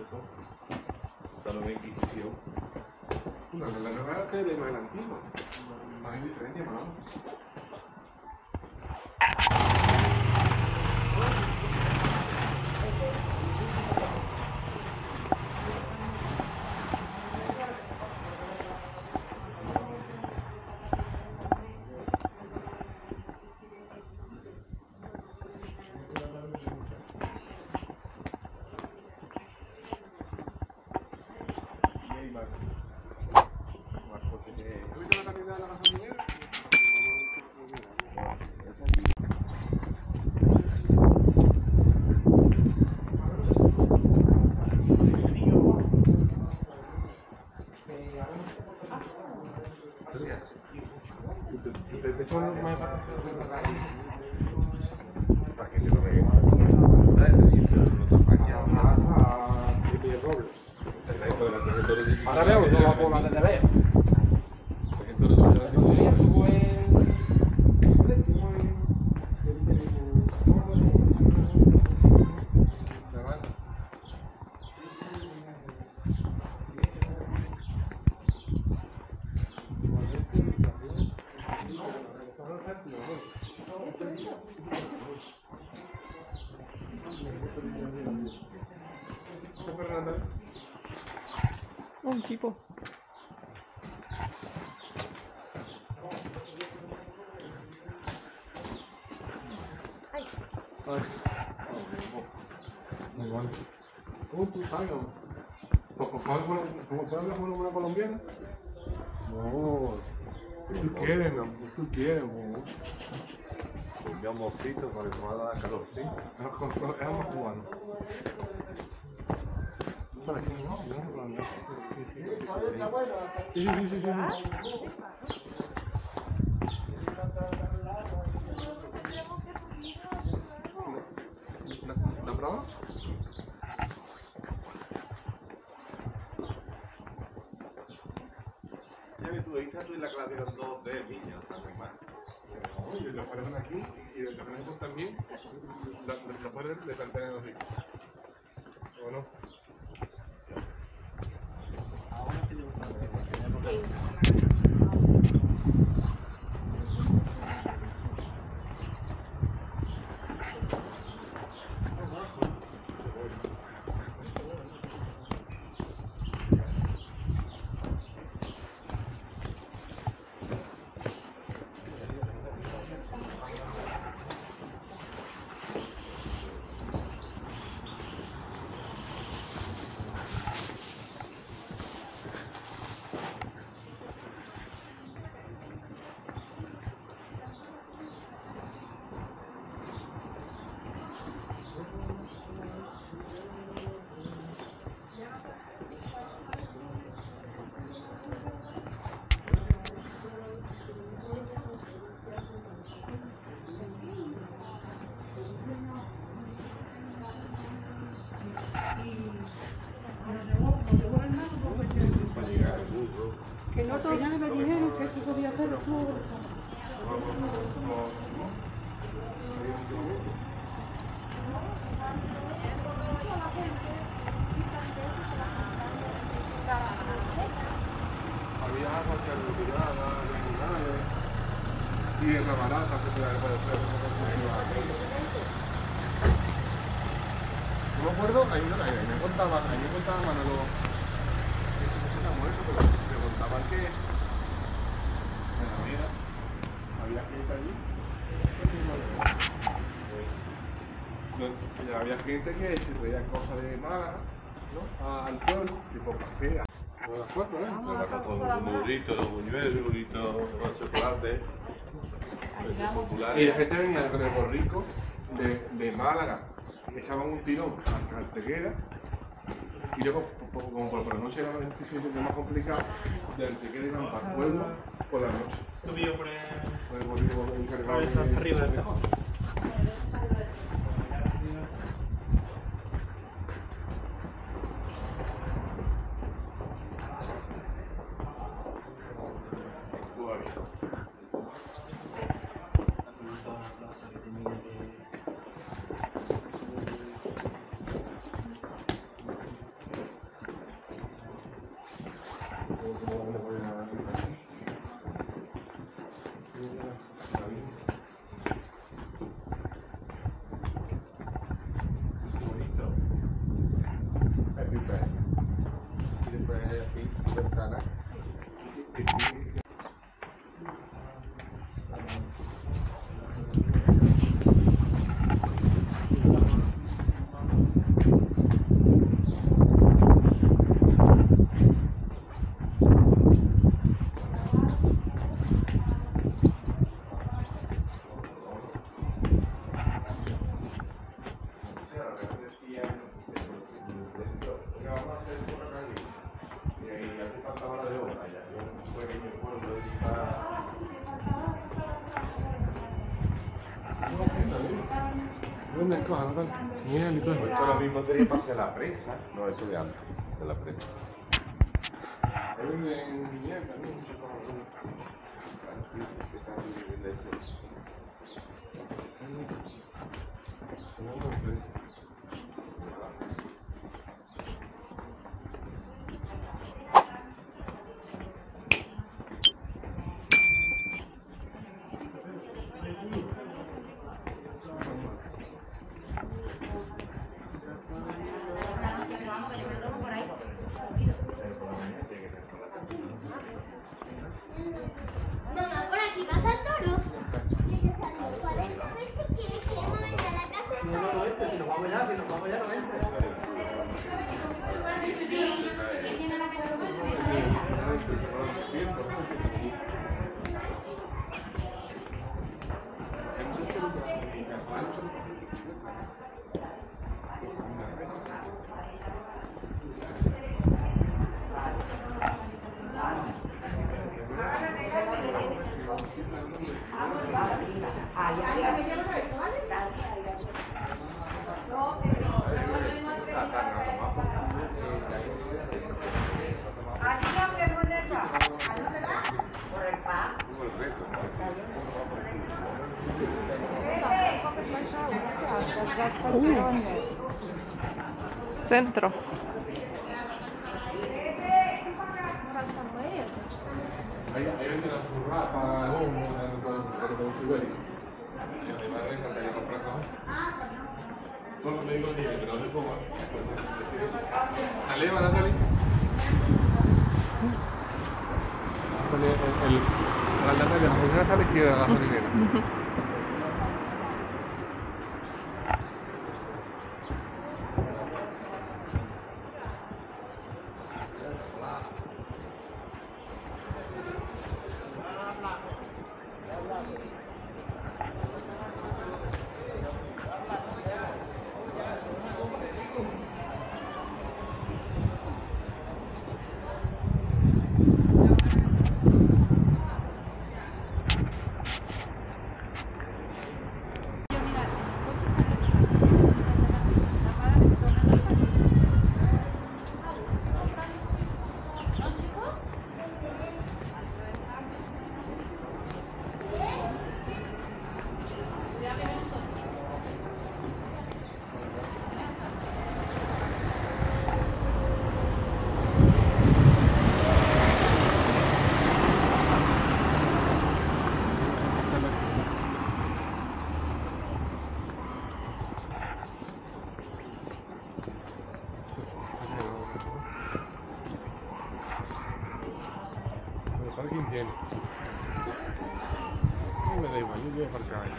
esto. Esta nueva Inquisición. No, la nueva que de más la antigua. No hay diferencia, ¿no? Para que te lo vea. La de 300 euros no te apaña. Ahora veo toda la bola de lejos. Un tipo. ¿Cómo tú sabes? ¿Cómo puedes hablar con una colombiana? No. Tú quieres, mi amor. Tú quieres, amor. Un amorcito para que pueda dar calorcito. Es más cubano. ¿Para qué no? Sí. ¿La pruebas? Ya ves tú, ahí está tú en la clase de 2 o 3 niños, o sea, no hay más. Y los padres aquí, y los japoneses también, los padres le plantean a los hijos. ¿O no? Que no todos me dijeron que eso podía hacer tú. Había agua que alumbraba, animales, y en la barata que puede ser. No me acuerdo, ahí me contaba Manolo, que se ha muerto, pero me contaban que en la vida había gente allí. Había gente que se traía cosas de Málaga, ¿no? Al pueblo, tipo café, a las 4, ¿eh? Con los burritos, los buñuelos y todo, los chocolates. Y la gente venía con el borrico de Málaga, echaban un tirón a Antequera, y luego, como por la noche era más complicado, de Antequera iban para el pueblo por la noche. Subido por el borrico encargado de... hasta arriba del cajón. ventana. ¿Dónde es cosa, Nataly? Miel y todo eso. Esto lo mismo sería para la presa. No, esto de antes, de la presa. Ahí venden miel también. Mamá, por aquí pasa el toro. Que se salió 40 veces, quiere que vamos a ir a la casa del toro. No entre, si nos vamos ya, no entre. Centro. Ahí venden la zurrapa, el bombo, el ibérico. Además me encantaría comprar cosas. Todo lo que me digo nivel, pero no de forma. ¿Alema, Nataly? La Natalia, la gasolinera está a la izquierda, la gasolinera. ¿Quién tiene? No me da igual, yo voy a aparcar ahí.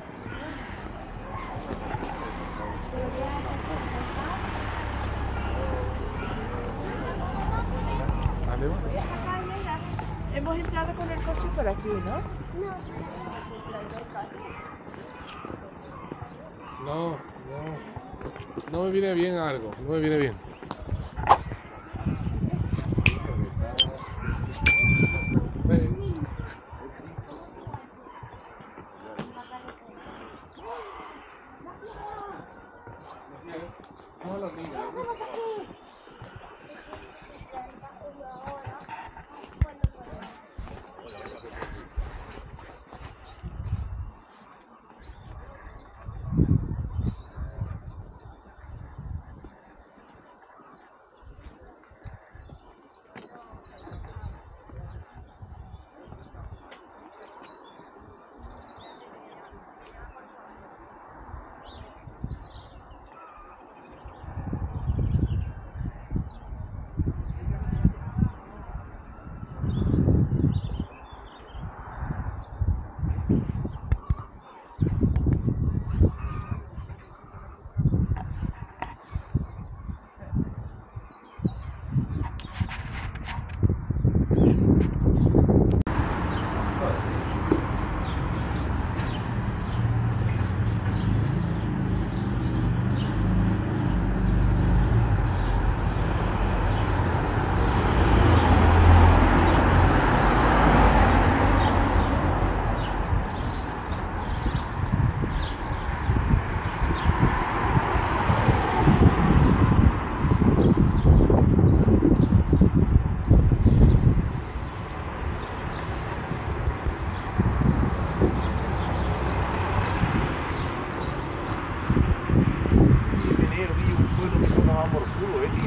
¿Dónde va? Hemos entrado con el coche por aquí, ¿no? No, no me viene bien algo, no me viene bien.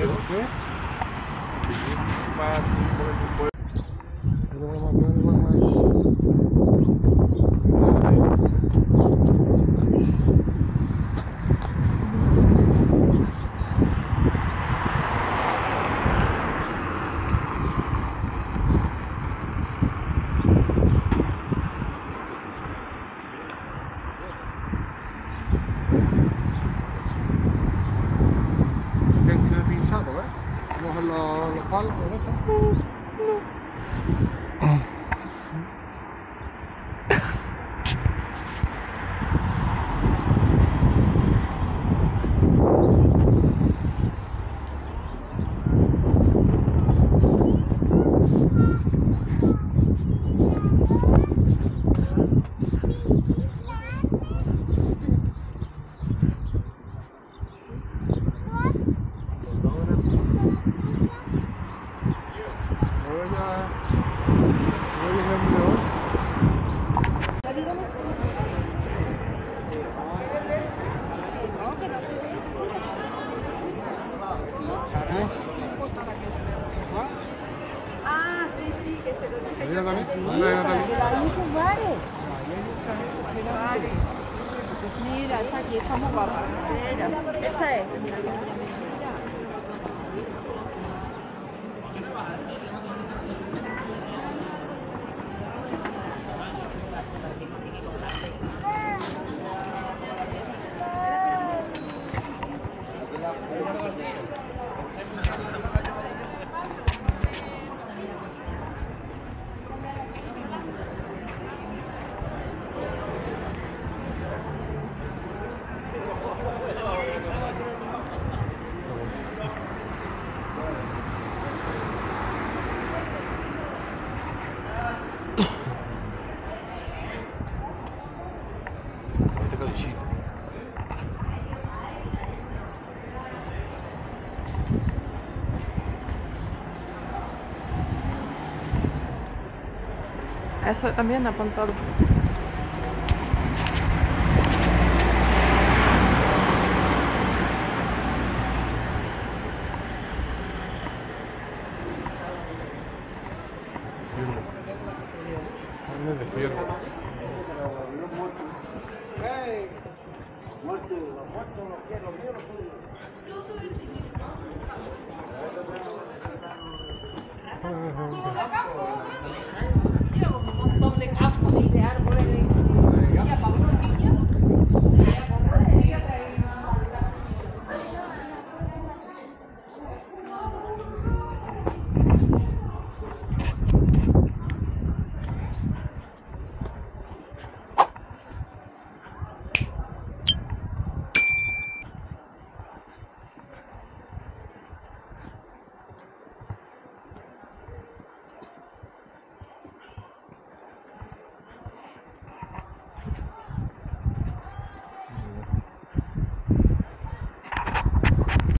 Cogen los palos con esto. Ah, sí, sí, que se lo dije. ¿Ahí Nataly? ¿Dónde hay Nataly? Pero ahí son bares. Vale. Mira, esta aquí está muy guapa. Mira, esta es. Eso también apuntado. Carne de ciervo.